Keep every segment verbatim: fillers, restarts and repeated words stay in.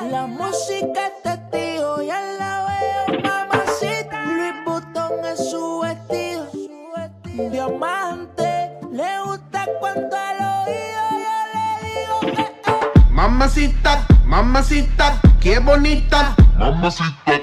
La música es testigo, ya la veo, mamacita. Louis Vuitton es su vestido, diamante. Le gusta cuando al oído yo le digo, eh, eh. Mamacita, mamacita, qué bonita. Mamacita.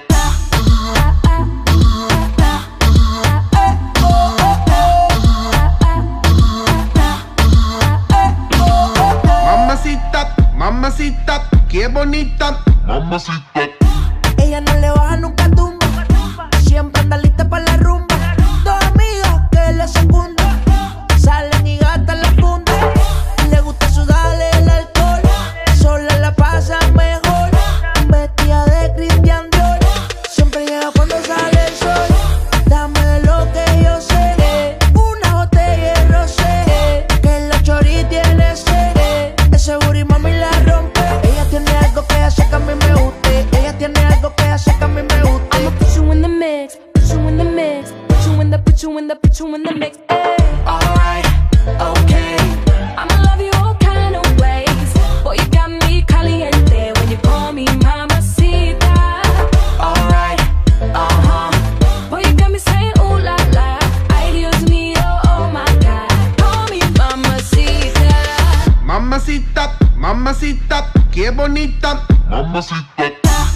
Mamacita, mamacita, qué bonita. Mamacita. Ella no le baja nunca tumba, siempre anda lista para la rumba. Dos amigas que le secundan, salen y gastan la funda. Le gusta sudarle el alcohol, sola la pasa mejor. Vestida de Christian Dior, siempre llega cuando sale el sol. Dame de lo que yo sé, una botella de rosé, que la chori tiene sed. Ese booty mami la rompe. Ella tiene algo que hace que a mí me guste. Ella tiene algo que hace que a mí me guste. I'ma put you in the mix, put you in the mix, put you in the, put you in the, put you in the mix. Ay. Alright, okay. I'ma love you all kind of ways. Boy, you got me caliente when you call me mamacita. Alright, uh-huh. Boy, you got me saying ooh la la. Ay, Dios mío, oh my God. Call me mamacita. Mamacita, mamacita, qué bonita. Mamacita.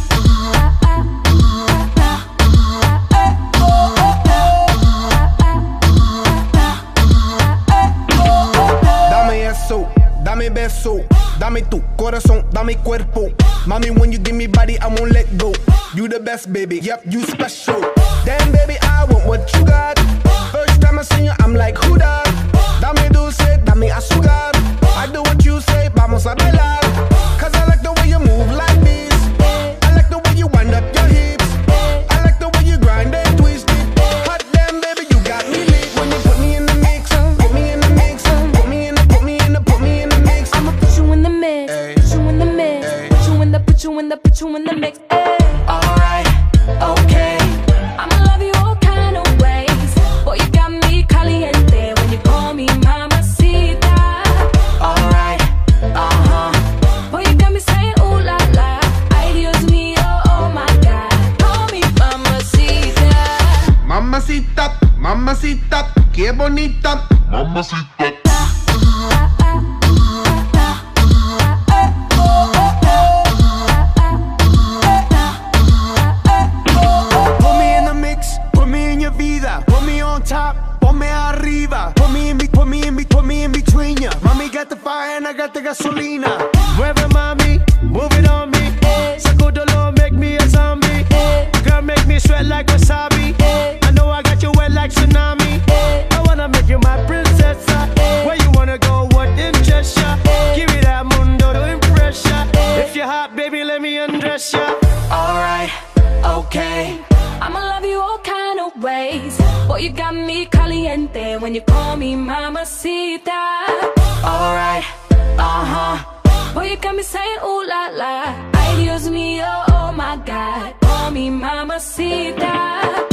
Dame eso, dame beso, dame tu corazón, dame cuerpo. Mami, when you give me body, I won't let go. You the best, baby, yep, you special. Damn, baby, I want what you got. First time I seen you, I'm like, who that? Dame dulce, dame azúcar. I do what you say, vamos a bailar. Cause I like the way you move like this. I like the way you wind up your hips. I like the way you grind and twist it. Hot damn, baby, you got me lit. When you put me in the mix, put me in the mix, put me in the, put me in the, put me in the mix. I'ma put you in the mix, Ay. put you in the mix, Ay. put you in the, put you in the, put you in the mix. Ay. Alright, okay. I'ma love you all kind of ways. Boy, you got me caliente when you call me mamacita. Alright, uh-huh. Boy, you got me saying ooh la la. Ay, Dios mío, oh my God. Call me mamacita. Mamacita, mamacita, qué bonita. Mamacita. Put me in the mix, put me in your vida. Put me on top, ponme arriba. Put me in, be- put me in, be- put me in between ya. Mami got the fire and I got the gasolina. Mueve mami, move it on me. Sacudolo, make me a zombie. Girl, make me sweat like wasabi. I know I got you wet like tsunami. I wanna make you my princess. Where you wanna go, what interests ya? Give me that mundo to impress ya. If you're hot, baby, let me undress ya. Alright, okay. I'ma love you all kind of ways. Boy, you got me caliente when you call me mamacita. Alright, uh-huh. Boy, you got me saying ooh la la. Ay, Dios mío, oh my God. Call me mamacita.